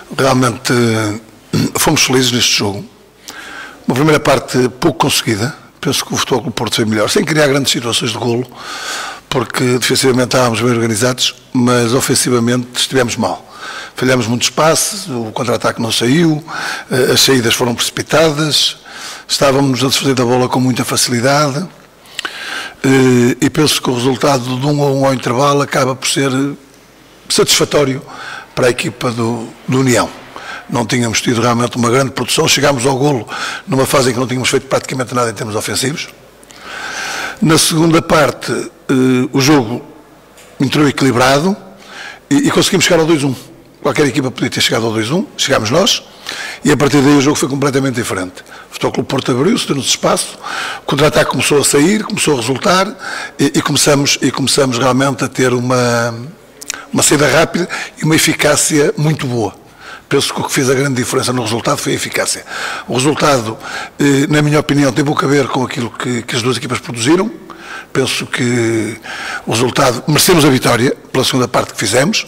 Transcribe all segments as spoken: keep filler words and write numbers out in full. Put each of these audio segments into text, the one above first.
Realmente fomos felizes neste jogo. Uma primeira parte pouco conseguida. Penso que o Futebol Clube do Porto foi melhor, sem criar grandes situações de golo, porque defensivamente estávamos bem organizados, mas ofensivamente estivemos mal. Falhamos muito espaço, o contra-ataque não saiu, as saídas foram precipitadas, estávamos a desfazer da bola com muita facilidade e penso que o resultado de um a um ao intervalo acaba por ser satisfatório para a equipa do, do União. Não tínhamos tido realmente uma grande produção, chegámos ao golo numa fase em que não tínhamos feito praticamente nada em termos ofensivos. Na segunda parte, eh, o jogo entrou equilibrado e, e conseguimos chegar ao dois a um. Qualquer equipa podia ter chegado ao dois a um, chegámos nós, e a partir daí o jogo foi completamente diferente. O Futebol Clube do Porto abriu-se, deu-nos espaço, o contra-ataque começou a sair, começou a resultar e, e, começamos, e começamos realmente a ter uma, uma saída rápida e uma eficácia muito boa. Penso que o que fez a grande diferença no resultado foi a eficácia. O resultado, na minha opinião, tem pouco a ver com aquilo que, que as duas equipas produziram. Penso que o resultado, merecemos a vitória pela segunda parte que fizemos,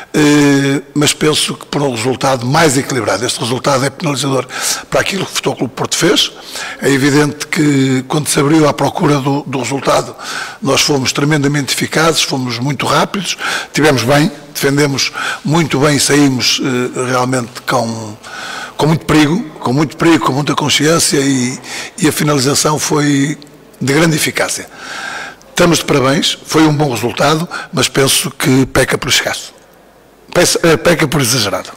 mas penso que por um resultado mais equilibrado. Este resultado é penalizador para aquilo que o Futebol Clube do Porto fez. É evidente que quando se abriu à procura do, do resultado, nós fomos tremendamente eficazes, fomos muito rápidos, tivemos bem, defendemos muito bem e saímos realmente com, com muito perigo, com muito perigo, com muita consciência e, e a finalização foi de grande eficácia. Estamos de parabéns, foi um bom resultado, mas penso que peca por escasso. Peca por exagerado.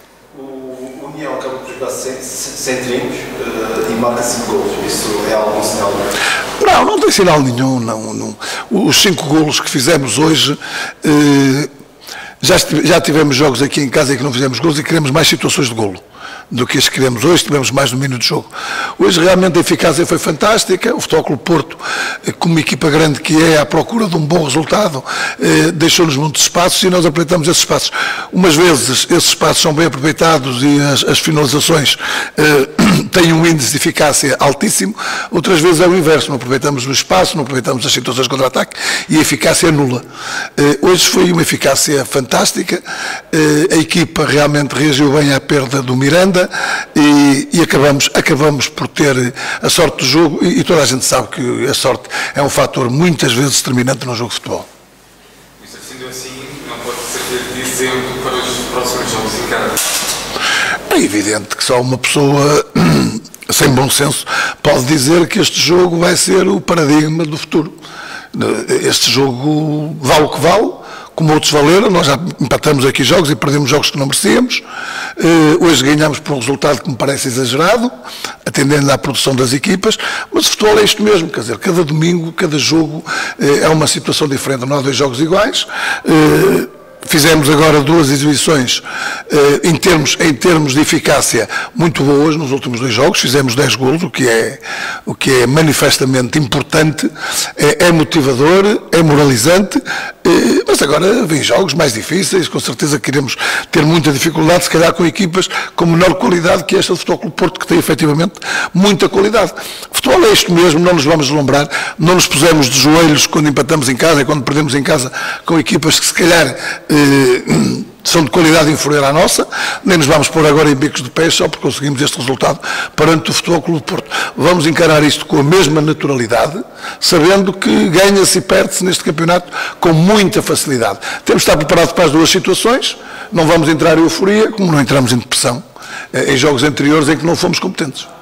O União acaba por jogar sem treinos uh, e marca cinco golos. Isso é algum sinal? Não, não tem sinal nenhum. Não, não. Os cinco golos que fizemos hoje, uh, já, já tivemos jogos aqui em casa em que não fizemos golos e queremos mais situações de golo do que as que queremos hoje, tivemos mais domínio de jogo. Hoje realmente a eficácia foi fantástica, o Futebol Clube do Porto, como uma equipa grande que é, à procura de um bom resultado, eh, deixou-nos muitos espaços e nós aproveitamos esses espaços. Umas vezes esses espaços são bem aproveitados e as, as finalizações eh, têm um índice de eficácia altíssimo, outras vezes é o inverso, não aproveitamos o espaço, não aproveitamos as situações de contra-ataque e a eficácia é nula. Eh, hoje foi uma eficácia fantástica, eh, a equipa realmente reagiu bem à perda do Miranda, E, e acabamos, acabamos por ter a sorte do jogo e, e toda a gente sabe que a sorte é um fator muitas vezes determinante no jogo de futebol. Isso sendo assim, não pode servir de exemplo para os próximos jogos em casa? É evidente que só uma pessoa sem bom senso pode dizer que este jogo vai ser o paradigma do futuro. Este jogo vale o que vale, como outros valeram, nós já empatamos aqui jogos e perdemos jogos que não merecíamos. Uh, hoje ganhamos por um resultado que me parece exagerado, atendendo à produção das equipas, mas o futebol é isto mesmo, quer dizer, cada domingo, cada jogo uh, é uma situação diferente, não há dois jogos iguais. Uh, Fizemos agora duas exibições eh, em, termos, em termos de eficácia muito boas nos últimos dois jogos, fizemos dez golos, o que é, o que é manifestamente importante, é, é motivador, é moralizante, eh, mas agora vêm jogos mais difíceis, com certeza queremos ter muita dificuldade, se calhar com equipas com menor qualidade que esta do Futebol Clube do Porto, que tem efetivamente muita qualidade. O futebol é isto mesmo, não nos vamos deslumbrar, não nos pusemos de joelhos quando empatamos em casa e quando perdemos em casa com equipas que se calhar Eh, são de qualidade inferior à nossa, nem nos vamos pôr agora em bicos de pé só porque conseguimos este resultado perante o Futebol Clube do Porto. Vamos encarar isto com a mesma naturalidade, sabendo que ganha-se e perde-se neste campeonato com muita facilidade. Temos de estar preparados para as duas situações, não vamos entrar em euforia, como não entramos em depressão em jogos anteriores em que não fomos competentes.